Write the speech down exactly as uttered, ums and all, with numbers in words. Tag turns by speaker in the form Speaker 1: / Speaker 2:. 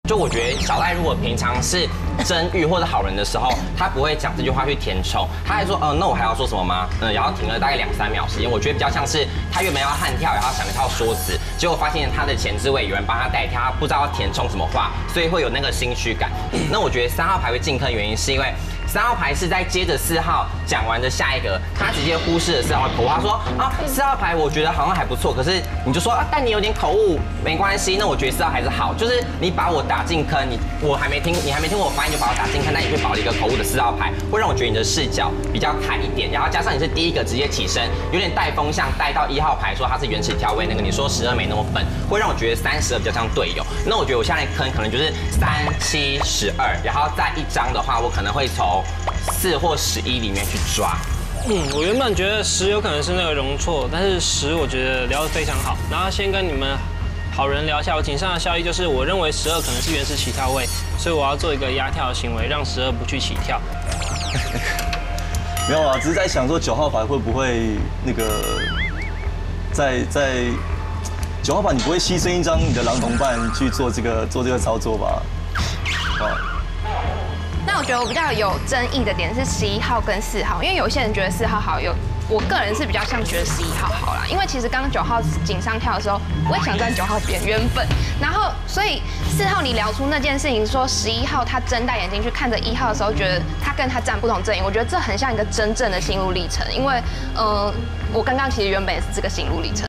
Speaker 1: 就我觉得小赖如果平常是真玉或者好人的时候，他不会讲这句话去填充，他还说，嗯，那我还要说什么吗？嗯，然后停了大概两三秒时间，我觉得比较像是他原本要悍跳，然后想一套说辞，结果发现他的前置位有人帮他代跳，他不知道要填充什么话，所以会有那个心虚感。那我觉得三号牌会进坑的原因是因为。三号牌是在接着四号讲完的下一个，他直接忽视了四号口误。他说啊，四号牌我觉得好像还不错，可是你就说啊，但你有点口误，没关系。那我觉得四号还是好，就是你把我打进坑，你我还没听，你还没听我发音就把我打进坑，那你却保了一个口误的四号牌，会让我觉得你的视角比较开一点。然后加上你是第一个直接起身，有点带风向带到一号牌，说他是原始调位那个，你说十二没那么笨，会让我觉得三十二比较像队友。那我觉得我现在坑可能就是三七十二，然后再一张的话，我可能会从四或十一里面去抓。
Speaker 2: 嗯，我原本觉得十有可能是那个容错，但是十我觉得聊得非常好。然后先跟你们好人聊一下，我井上的效益就是我认为十二可能是原始起跳位，所以我要做一个压跳的行为，让十二不去起跳。
Speaker 3: 没有啊，只是在想说九号牌会不会那个在在九号牌你不会牺牲一张你的狼同伴去做这个做这个操作吧？啊。
Speaker 4: 那我觉得我比较有争议的点是十一号跟四号，因为有些人觉得四号好，有我个人是比较像觉得十一号好啦，因为其实刚刚九号井上跳的时候，我也想站九号边原本，然后所以四号你聊出那件事情，说十一号他睁大眼睛去看着一号的时候，觉得他跟他站不同阵营，我觉得这很像一个真正的心路历程，因为呃我刚刚其实原本也是这个心路历程。